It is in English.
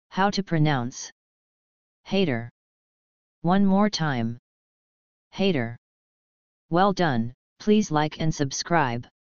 How to pronounce hayter. One more time. Hayter. Well done, please like and subscribe.